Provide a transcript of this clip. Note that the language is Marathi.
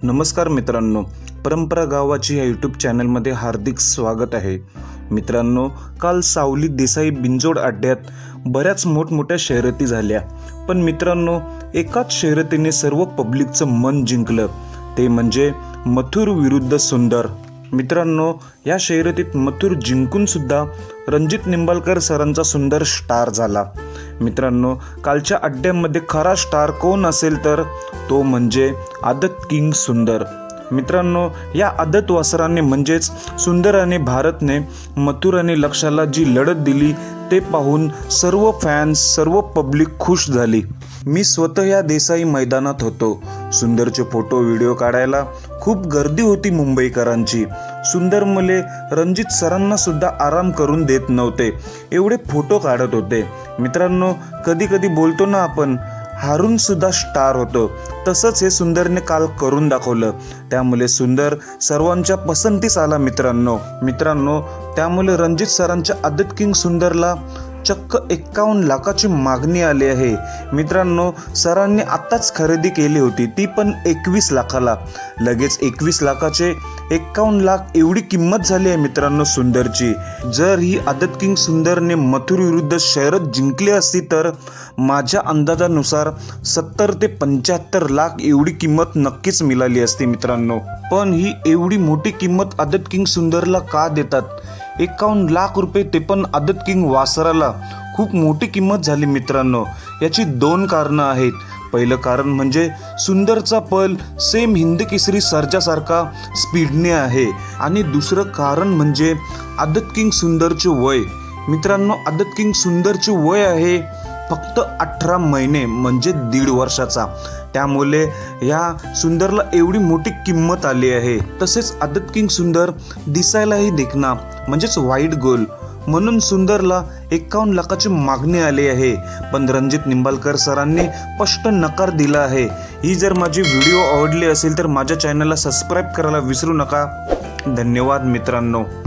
नमस्कार मित्रांनो, परंपरा गावाची या यूट्यूब चॅनलमध्ये हार्दिक स्वागत आहे। मित्रांनो, काल सावली देसाई बिंजोड अड्ड्यात बऱ्याच मोठमोठ्या शर्यती झाल्या, पण मित्रांनो एकाच शर्यतीने सर्व पब्लिकचं मन जिंकलं, ते म्हणजे मथुर विरुद्ध सुंदर। मित्रांनो, या शर्यतीत मथुर जिंकून सुद्धा रणजित निंबाळकर सरांचा सुंदर स्टार झाला। मित्रांनो, कालच्या अड्ड्यामध्ये खरा स्टार कोण असेल तर तो म्हणजे आदत किंग सुंदर। मित्रांनो, या आदत वासराने म्हणजेच सुंदर आणि भारतने मथुर आणि लक्षाला जी लढत दिली ते पाहून सर्व फॅन्स, सर्व पब्लिक खुश झाली। मी स्वतः या देसाई मैदानात होतो। सुंदरचे फोटो व्हिडिओ काढायला खूप गर्दी होती मुंबईकरांची। सुंदर मुले रणजित सरांना सुद्धा आराम करून देत नव्हते, एवढे फोटो काढत होते। मित्रांनो, कधी कधी बोलतो ना आपण, हारून सुद्धा स्टार होतो, तसंच हे सुंदरने काल करून दाखवलं। त्यामुळे सुंदर सर्वांच्या पसंतीस आला। मित्रांनो त्यामुळे रणजित सरांच्या आदत किंग सुंदरला चक्क 51 लाखाची मागणी आली आहे। मित्रांनो, सरांनी आताच खरेदी केली होती, ती पण 21 लाखाला। लगेच 21 लाखाचे 51 लाख एवढी किंमत झाली आहे मित्रांनो सुंदरची। जर ही आदत किंग सुंदरने मथुर विरुद्ध शर्यत जिंकली असती तर माझ्या अंदाजानुसार 70 ते 75 लाख एवढी किंमत नक्कीच मिळाली असती मित्रांनो। पण ही एवढी मोठी किंमत आदत किंग सुंदरला का देतात? 51 लाख रुपये, ते पण आदत किंग वासराला, खूप मोठी किंमत झाली मित्रांनो। याची 2 कारणं आहेत। पहिलं कारण म्हणजे सुंदरचा पल सेम हिंद केसरी सर्जासारखा स्पीडने आहे, आणि दुसरं कारण म्हणजे आदत किंग सुंदरचे वय। मित्रांनो, आदत किंग किंग वय आहे फक्त 18 महिने, म्हणजे 1.5 वर्षाचा। त्यामुळे या सुंदरला एवढी मोठी किंमत आली आहे। तसेच आदत किंग सुंदर दिसायलाही देखना, म्हणजेच व्हाईट गोल, म्हणून सुंदरला 51 लाखाची मागणी आली आहे। पण रणजित निंबाळकर सरांनी स्पष्ट नकार दिला आहे। ही जर माझी व्हिडिओ आवडली असेल तर माझ्या चॅनलला सबस्क्राईब करायला विसरू नका। धन्यवाद मित्रांनो।